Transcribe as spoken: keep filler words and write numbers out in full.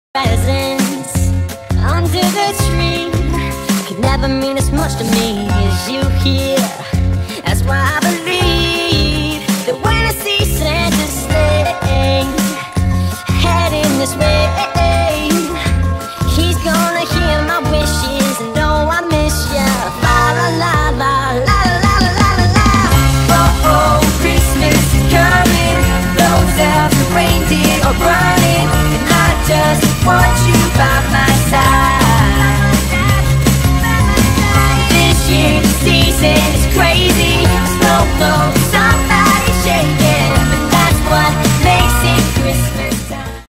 presence under the tree could never mean as much to me as you here. That's why I believe that when I see Santa sleigh heading this way, he's gonna hear my wishes and know I miss ya. La la la la la la la la la. Oh oh, Christmas is coming. Those elves and reindeer are running, and I just want you by my side. This year the season is crazy.